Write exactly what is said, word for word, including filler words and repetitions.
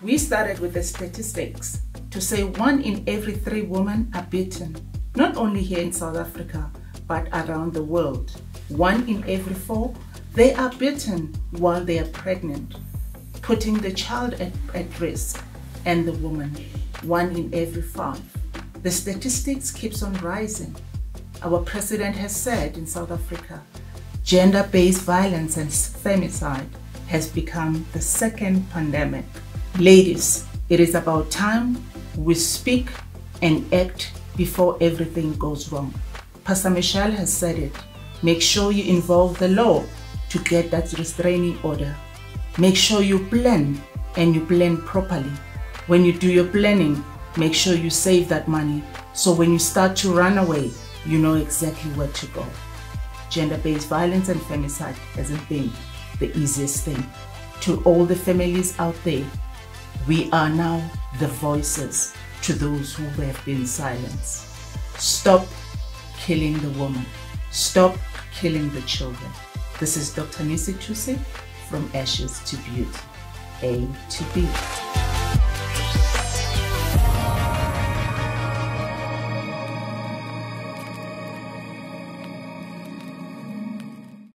We started with the statistics to say one in every three women are beaten, not only here in South Africa, but around the world. One in every four, they are beaten while they are pregnant, putting the child at, at risk and the woman. One in every five. The statistics keeps on rising. Our president has said in South Africa, gender-based violence and femicide has become the second pandemic. Ladies, it is about time we speak and act before everything goes wrong. Pastor Michelle has said it. Make sure you involve the law to get that restraining order. Make sure you plan and you plan properly. When you do your planning, make sure you save that money so when you start to run away, you know exactly where to go. Gender-based violence and femicide hasn't been the easiest thing. To all the families out there, we are now the voices to those who have been silenced. Stop killing the woman. Stop killing the children. This is Doctor Nisi from Ashes to Beauty, A to B.